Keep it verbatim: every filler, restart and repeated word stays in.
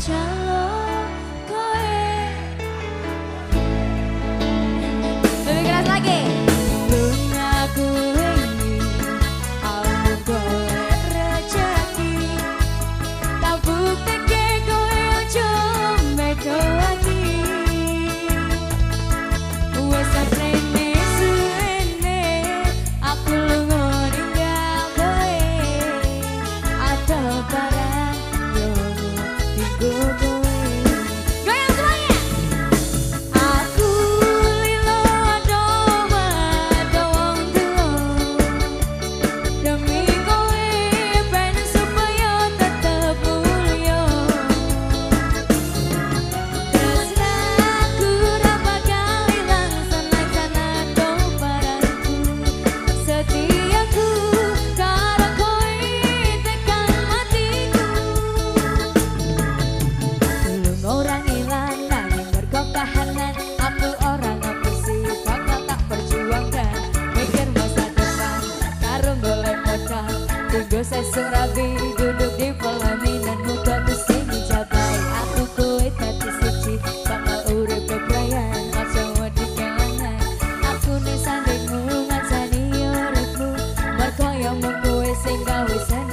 calon kowe. Lebih keras lagi. Bungaku ini aku golek rejeki, tak bukteke kowe ojo beda ati. Wes saprene suwene aku lunga ninggal kowe, ada barang yo digo kowe. Goyang semuanya. Aku lilo ado ado wong tuwa, demi kowe ben supaya tetep mulya. Tresnaku ra bakal ilang senajan ado barangku, setiaku karo kowe tekan matiku. Belum orang ilang nanging mergo kahanan, aku orang ngapusi bakal tak perjuangkan. Mikir masa depan karo golek modal, tunggu sesuk rabi duduk di pelaminan, muga mesti dijabai. Aku kowe dadi siji bakal urip bebrayan, aja wedi kelangan. Aku ning sandingmu ngancani uripmu, mergo yo mung kowe sing gawe seneng.